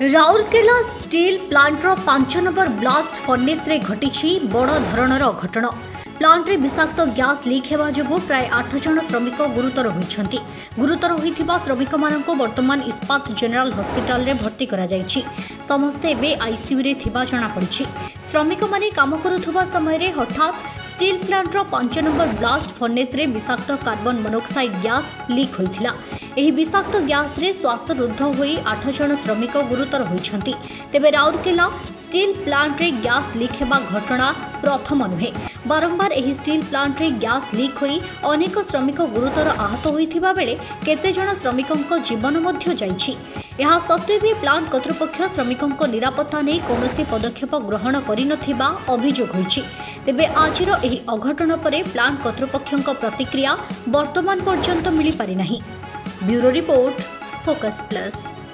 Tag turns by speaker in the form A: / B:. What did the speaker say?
A: Rourkela steel प्लांटर 5 नंबर blast furnace रे घटी बड़ धरणर घटना। प्लांट रे विषाक्त गैस लीक होगा जो प्राय 8 जन श्रमिक गुरुतर होती। गुरुतर होता श्रमिक मान वर्तमान इस्पात जेनेराल हॉस्पिटल रे भर्ती करा जायछि। समस्ते एबे आईसीयू रे थिबा जणा पड़िछि। श्रमिक माने काम करुथुबा समय रे हठात स्टील प्लांटर 5 नंबर ब्लास्ट फर्नेस रे विषाक्त कार्बन मोनोक्साइड गैस लीक होइथिला। एही विषाक्त गैस रे श्वासरुद्ध होई 8 जन श्रमिक गुरुतर होइछंती। तेबे राउरकेला स्टील प्लांट रे गैस लीक हेबा घटना प्रथम नुहे। बारंबार एही स्टील प्लांट रे गैस लीक होई अनेक श्रमिक गुरुतर आहत होइथिबा बेले केते जन श्रमिकंक जीवन मध्य जाइछि। यह सत्वे भी प्लांट कर्तृपक्ष श्रमिकों निरापत्ता नहीं कौनसी पदक्षेप ग्रहण करिनथिबा अभियोग होइछि। तेबे आजिर एही अघटन परे प्लांट कर्तृपक्षक प्रतिक्रिया वर्तमान पर्यंत मिली पारि नाही। Bureau report, focus plus.